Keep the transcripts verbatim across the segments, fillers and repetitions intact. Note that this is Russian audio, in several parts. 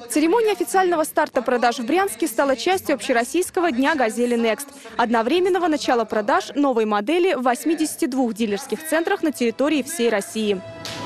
Церемония официального старта продаж в Брянске стала частью общероссийского дня «Газели Next», одновременного начала продаж новой модели в восьмидесяти двух дилерских центрах на территории всей России.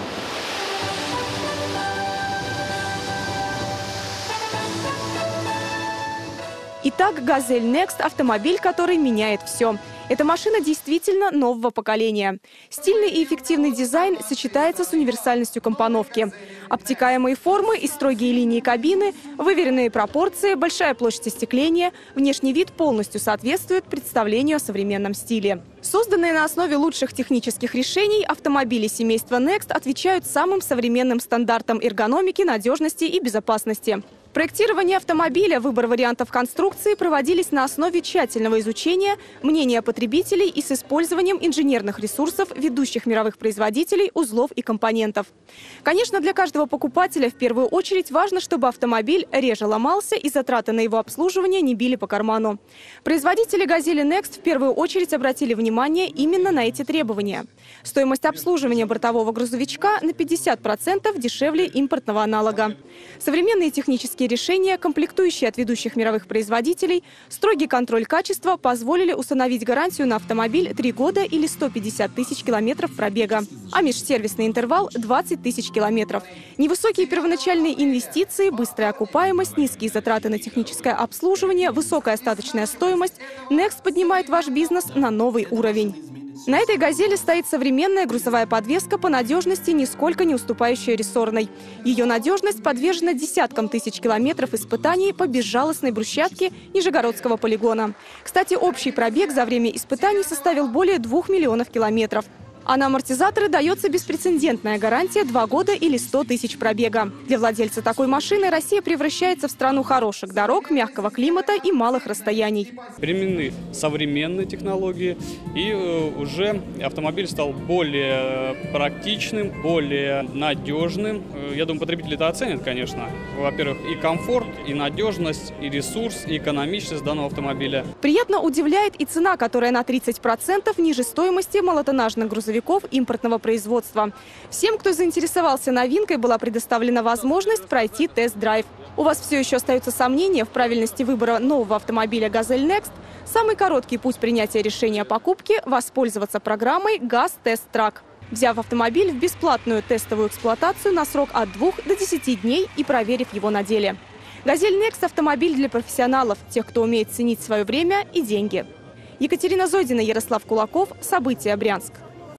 Итак, «Газель Next» – автомобиль, который меняет все. Эта машина действительно нового поколения. Стильный и эффективный дизайн сочетается с универсальностью компоновки. Обтекаемые формы и строгие линии кабины, выверенные пропорции, большая площадь остекления, внешний вид полностью соответствует представлению о современном стиле. Созданные на основе лучших технических решений, автомобили семейства Next отвечают самым современным стандартам эргономики, надежности и безопасности. Проектирование автомобиля, выбор вариантов конструкции проводились на основе тщательного изучения мнения потребителей и с использованием инженерных ресурсов ведущих мировых производителей узлов и компонентов. Конечно, для каждого покупателя в первую очередь важно, чтобы автомобиль реже ломался и затраты на его обслуживание не били по карману. Производители «Газели Next» в первую очередь обратили внимание именно на эти требования. Стоимость обслуживания бортового грузовичка на пятьдесят процентов дешевле импортного аналога. Современные технические решения, комплектующие от ведущих мировых производителей, строгий контроль качества позволили установить гарантию на автомобиль три года или сто пятьдесят тысяч километров пробега, а межсервисный интервал – двадцать тысяч километров. Невысокие первоначальные инвестиции, быстрая окупаемость, низкие затраты на техническое обслуживание, высокая остаточная стоимость – Next поднимает ваш бизнес на новый уровень. На этой «Газели» стоит современная грузовая подвеска по надежности, нисколько не уступающая рессорной. Ее надежность подвержена десяткам тысяч километров испытаний по безжалостной брусчатке Нижегородского полигона. Кстати, общий пробег за время испытаний составил более двух миллионов километров. А на амортизаторы дается беспрецедентная гарантия два года или сто тысяч пробега. Для владельца такой машины Россия превращается в страну хороших дорог, мягкого климата и малых расстояний. Применены современные технологии, и э, уже автомобиль стал более практичным, более надежным. Я думаю, потребители это оценят, конечно. Во-первых, и комфорт, и надежность, и ресурс, и экономичность данного автомобиля. Приятно удивляет и цена, которая на тридцать процентов ниже стоимости малотоннажных грузовиков импортного производства. Всем, кто заинтересовался новинкой, была предоставлена возможность пройти тест-драйв. У вас все еще остаются сомнения в правильности выбора нового автомобиля «Газель Next»? Самый короткий путь принятия решения о покупке – воспользоваться программой «Газ Тест Трак». Взяв автомобиль в бесплатную тестовую эксплуатацию на срок от двух до десяти дней и проверив его на деле. «Газель Next» – автомобиль для профессионалов, тех, кто умеет ценить свое время и деньги. Екатерина Зойдина, Ярослав Кулаков. События. Брянск.